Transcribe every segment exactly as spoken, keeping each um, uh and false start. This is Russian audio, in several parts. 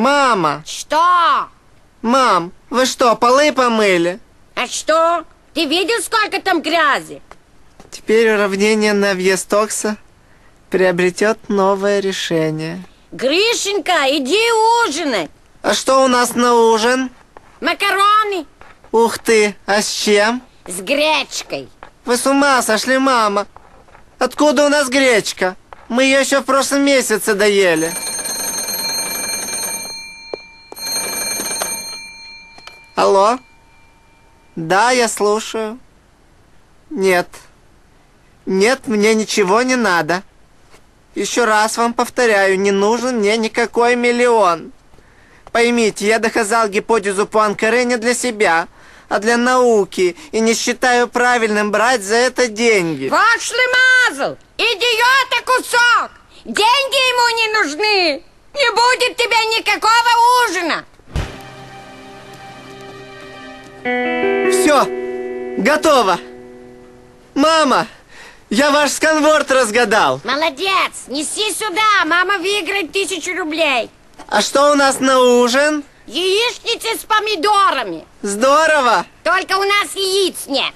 Мама! Что? Мам, вы что, полы помыли? А что? Ты видел, сколько там грязи? Теперь уравнение Навье-Стокса приобретет новое решение. Гришенька, иди ужинать. А что у нас на ужин? Макароны. Ух ты, а с чем? С гречкой. Вы с ума сошли, мама? Откуда у нас гречка? Мы ее еще в прошлом месяце доели. Алло? Да, я слушаю. Нет. Нет, мне ничего не надо. Еще раз вам повторяю, не нужен мне никакой миллион. Поймите, я доказал гипотезу Пуанкаре не для себя, а для науки, и не считаю правильным брать за это деньги. Пошлый мазл! Идиота кусок! Деньги ему не нужны! Не будет тебе никакого ужина! Все, готово. Мама, я ваш сканворд разгадал. Молодец! Неси сюда, мама выиграет тысячу рублей. А что у нас на ужин? Яичница с помидорами. Здорово! Только у нас яиц нет.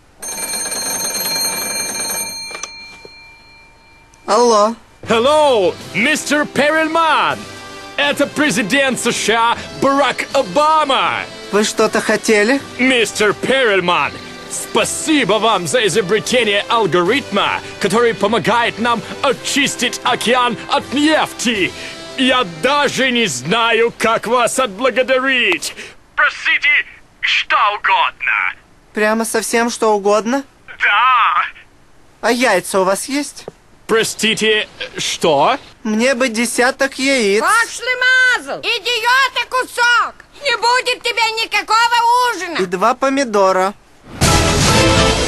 Алло. Hello, мистер Перельман! Это президент США Барак Обама! Вы что-то хотели? Мистер Перельман, спасибо вам за изобретение алгоритма, который помогает нам очистить океан от нефти. Я даже не знаю, как вас отблагодарить. Простите, что угодно. Прямо совсем что угодно? Да. А яйца у вас есть? Простите, что? Мне бы десяток яиц. Пошлый мазл! Идиота кусок! Не будет тебе никакого ужина! И два помидора.